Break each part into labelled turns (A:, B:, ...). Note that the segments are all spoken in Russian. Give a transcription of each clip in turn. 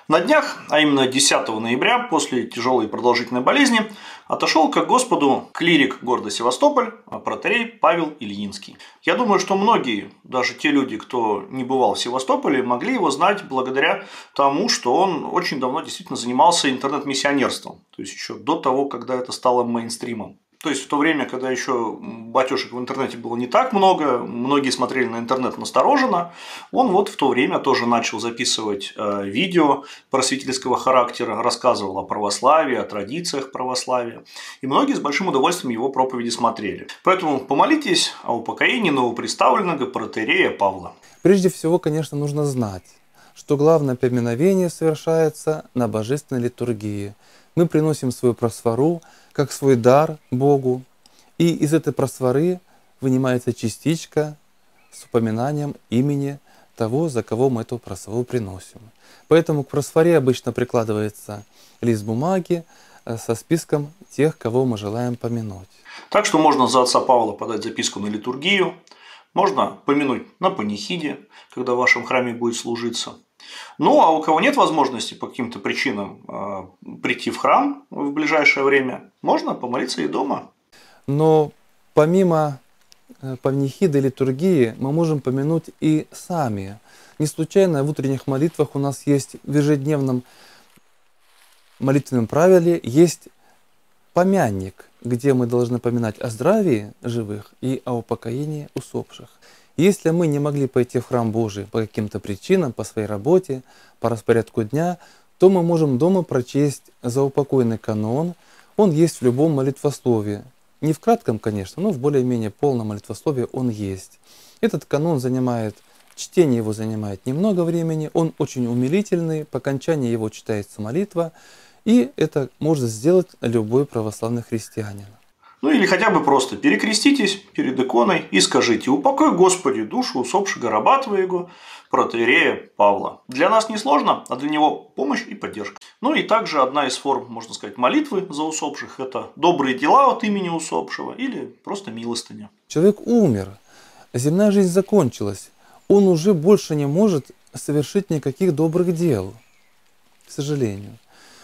A: На днях, а именно 10 ноября, после тяжелой и продолжительной болезни, отошел ко Господу клирик города Севастополь, протоиерей Павел Ильинский. Я думаю, что многие, даже те люди, кто не бывал в Севастополе, могли его знать благодаря тому, что он очень давно действительно занимался интернет-миссионерством. То есть еще до того, когда это стало мейнстримом. То есть в то время, когда еще батюшек в интернете было не так много, многие смотрели на интернет настороженно, он вот в то время тоже начал записывать видео просветительского характера, рассказывал о православии, о традициях православия. И многие с большим удовольствием его проповеди смотрели. Поэтому помолитесь о упокоении новоприставленного протоиерея Павла.
B: Прежде всего, конечно, нужно знать, что главное поминовение совершается на божественной литургии. Мы приносим свою просфору, как свой дар Богу, и из этой просфоры вынимается частичка с упоминанием имени того, за кого мы эту просфору приносим. Поэтому к просфоре обычно прикладывается лист бумаги со списком тех, кого мы желаем помянуть.
A: Так что можно за отца Павла подать записку на литургию, можно помянуть на панихиде, когда в вашем храме будет служиться. Ну, а у кого нет возможности по каким-то причинам прийти в храм в ближайшее время, можно помолиться и дома.
B: Но помимо панихиды и литургии мы можем помянуть и сами. Не случайно в утренних молитвах у нас есть в ежедневном молитвенном правиле есть помянник, где мы должны поминать о здравии живых и о упокоении усопших. Если мы не могли пойти в храм Божий по каким-то причинам, по своей работе, по распорядку дня, то мы можем дома прочесть заупокойный канон. Он есть в любом молитвословии. Не в кратком, конечно, но в более-менее полном молитвословии он есть. Этот канон чтение его занимает немного времени, он очень умилительный, по окончании его читается молитва, и это может сделать любой православный христианин.
A: Ну или хотя бы просто перекреститесь перед иконой и скажите: «Упокой, Господи, душу усопшего раба Твоего, протоиерея Павла». Для нас не сложно, а для него помощь и поддержка. Ну и также одна из форм, можно сказать, молитвы за усопших – это добрые дела от имени усопшего или просто милостыня.
B: Человек умер, земная жизнь закончилась, он уже больше не может совершить никаких добрых дел, к сожалению.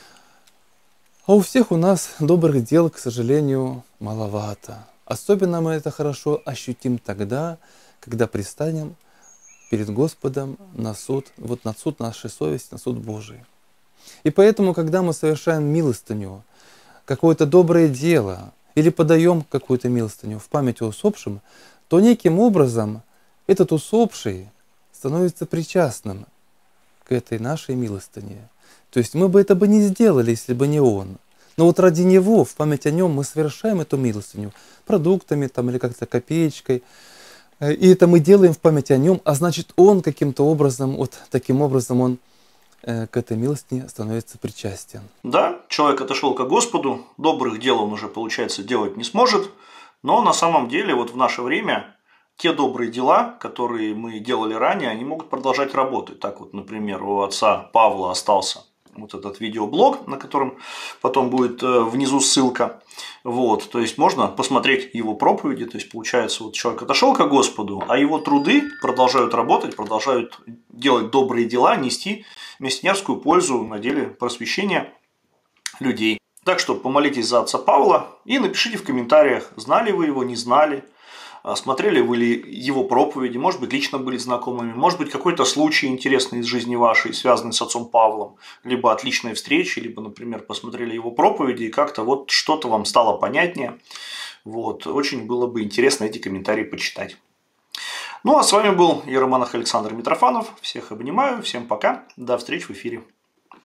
B: А у всех у нас добрых дел, к сожалению, маловато. Особенно мы это хорошо ощутим тогда, когда пристанем перед Господом на суд, вот на суд нашей совести, на суд Божий. И поэтому, когда мы совершаем милостыню, какое-то доброе дело, или подаем какую-то милостыню в память о усопшем, то неким образом этот усопший становится причастным к этой нашей милостыне. То есть мы бы это не сделали, если бы не он. Но вот ради него, в память о нем, мы совершаем эту милостыню продуктами или как-то копеечкой. И это мы делаем в память о нем, а значит, он каким-то образом, таким образом он к этой милостыне становится причастен.
A: Да, человек отошел ко Господу, добрых дел он уже, получается, делать не сможет, но на самом деле вот в наше время те добрые дела, которые мы делали ранее, они могут продолжать работать. Так вот, например, у отца Павла остался вот этот видеоблог, на котором потом будет внизу ссылка. Вот, то есть можно посмотреть его проповеди. То есть получается, вот человек отошел ко Господу, а его труды продолжают работать, продолжают делать добрые дела, нести миссионерскую пользу на деле просвещения людей. Так что помолитесь за отца Павла и напишите в комментариях, знали вы его, не знали. Смотрели вы ли его проповеди, может быть, лично были знакомыми, может быть, какой-то случай интересный из жизни вашей, связанный с отцом Павлом, либо от личной встречи, либо, например, посмотрели его проповеди и как-то вот что-то вам стало понятнее. Вот. Очень было бы интересно эти комментарии почитать. Ну, а с вами был иеромонах Александр Митрофанов. Всех обнимаю, всем пока, до встречи в эфире.